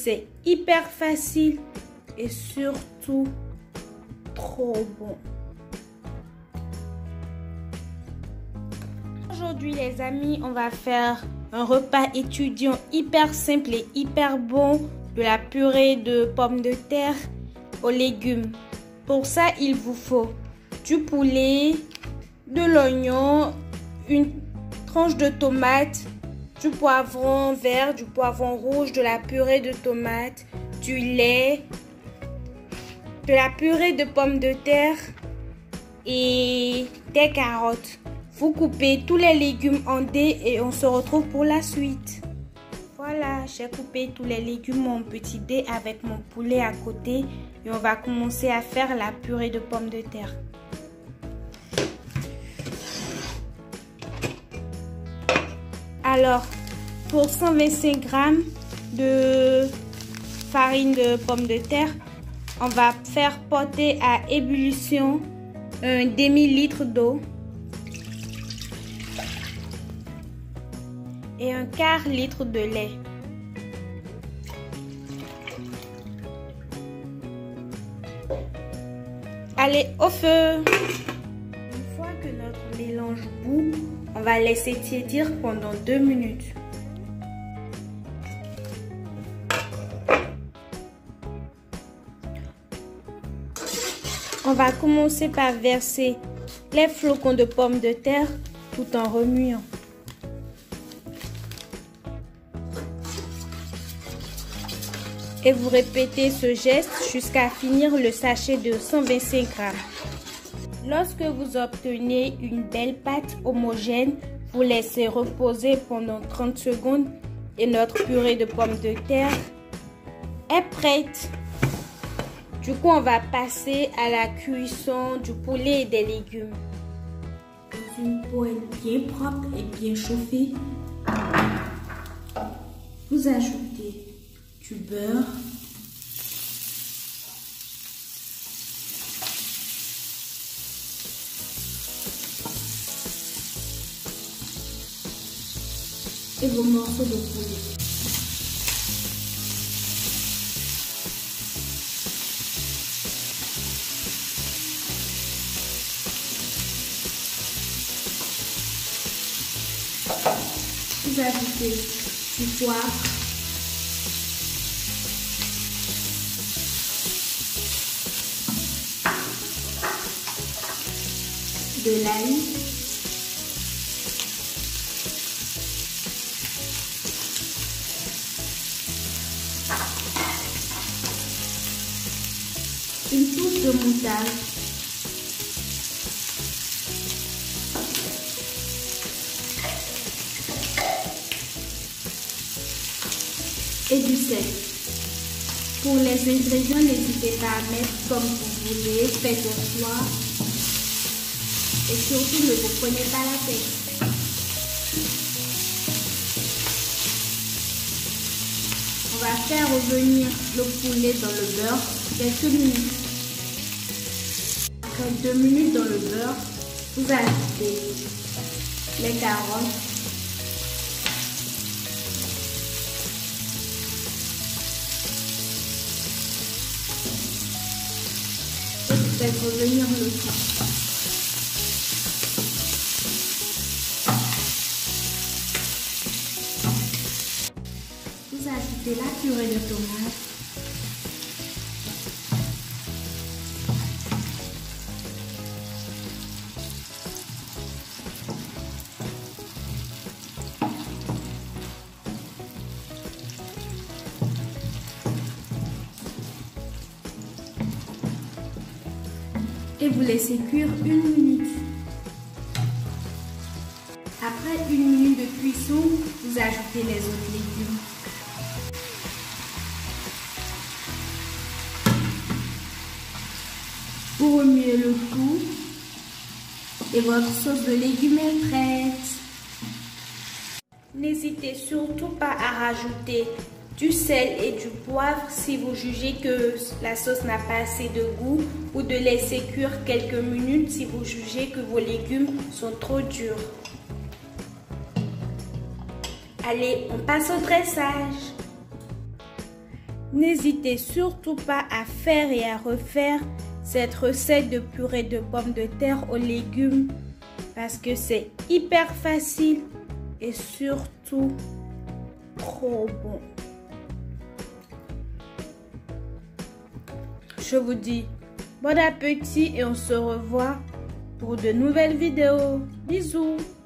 C'est hyper facile et surtout trop bon. Aujourd'hui les amis, on va faire un repas étudiant hyper simple et hyper bon, de la purée de pommes de terre aux légumes. Pour ça, il vous faut du poulet, de l'oignon, une tranche de tomate, du poivron vert, du poivron rouge, de la purée de tomate, du lait, de la purée de pommes de terre et des carottes. Vous coupez tous les légumes en dés et on se retrouve pour la suite. Voilà, j'ai coupé tous les légumes en petits dés avec mon poulet à côté et on va commencer à faire la purée de pommes de terre. Alors, pour 125 g de farine de pommes de terre, on va faire porter à ébullition un demi-litre d'eau et un quart litre de lait. Allez, au feu! Une fois que notre mélange bout, on va laisser tiédir pendant 2 minutes. On va commencer par verser les flocons de pommes de terre tout en remuant. Et vous répétez ce geste jusqu'à finir le sachet de 125 g. Lorsque vous obtenez une belle pâte homogène, vous laissez reposer pendant 30 secondes et notre purée de pommes de terre est prête. Du coup, on va passer à la cuisson du poulet et des légumes. Dans une poêle bien propre et bien chauffée, vous ajoutez du beurre, et vos morceaux de poulet. Vous ajoutez du poivre, de l'ail, une touche de moutarde et du sel. Pour les ingrédients, n'hésitez pas à mettre comme vous voulez, faites au choix. Et surtout, ne vous prenez pas la tête. On va faire revenir le poulet dans le beurre quelques minutes. Après 2 minutes dans le beurre, vous ajoutez les carottes, et vous faites revenir le tout. Vous ajoutez la purée de tomate, et vous laissez cuire 1 minute. Après 1 minute de cuisson, vous ajoutez les autres légumes. Vous remuez le tout et votre sauce de légumes est prête. N'hésitez surtout pas à rajouter du sel et du poivre si vous jugez que la sauce n'a pas assez de goût, ou de laisser cuire quelques minutes si vous jugez que vos légumes sont trop durs. Allez, on passe au dressage. N'hésitez surtout pas à faire et à refaire cette recette de purée de pommes de terre aux légumes parce que c'est hyper facile et surtout trop bon. Je vous dis bon appétit et on se revoit pour de nouvelles vidéos. Bisous!